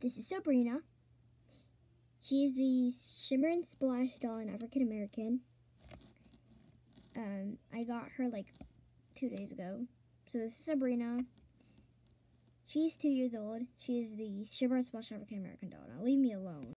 This is Sabrina. She is the Shimmer and Splash doll in African American. I got her like 2 days ago. So this is Sabrina. She's 2 years old. She is the Shimmer and Splash African American doll. Now leave me alone.